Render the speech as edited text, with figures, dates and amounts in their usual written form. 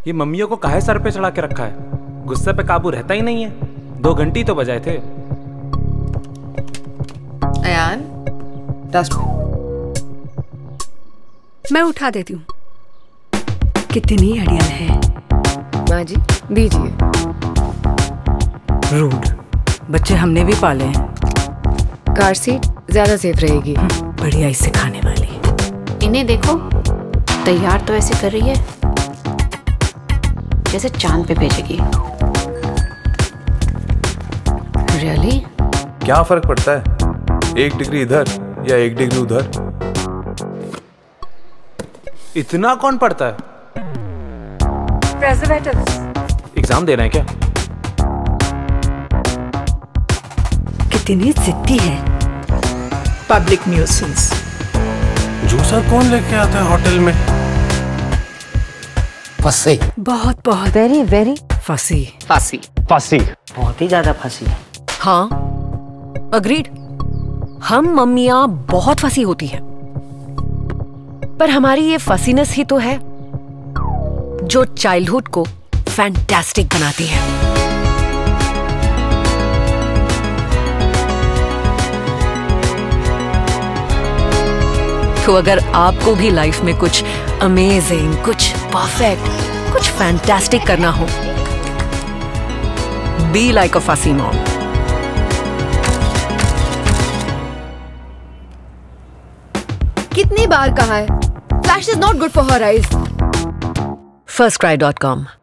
ये मम्मियों को काहे सर पे चढ़ा के रखा है? गुस्से पे काबू रहता ही नहीं है। 2 घंटे तो बजाए थे। अयान, मैं उठा देती हूँ। कितनी अड़ियल है। माँ जी दीजिए। रूड। बच्चे हमने भी पाले हैं। कार सीट ज्यादा सेफ रहेगी। बढ़िया ही सिखाने वाली। इन्हें देखो, तैयार तो ऐसे कर रही है जैसे चांद पे भेजेगी। रियली? क्या फर्क पड़ता है 1 डिग्री इधर या 1 डिग्री उधर? इतना कौन पढ़ता है? प्रेजर्वेटिव्स। एग्जाम देना है क्या? कितनी जिद्दी है। Public nuisance. जूसर कौन लेके आता है होटल में? फंसी। बहुत बहुत वेरी वेरी फंसी। फांसी। फंसी। बहुत ही ज्यादा फंसी। हाँ, अग्रीड। हम मम्मियाँ बहुत फंसी होती हैं, पर हमारी ये फसीनेस ही तो है जो चाइल्डहुड को फैंटास्टिक बनाती है। तो अगर आपको भी लाइफ में कुछ अमेजिंग, कुछ परफेक्ट, कुछ फैंटास्टिक करना हो, बी लाइक अ फसी मॉम। कितनी बार कहा है, flash is not good for her eyes. firstcry.com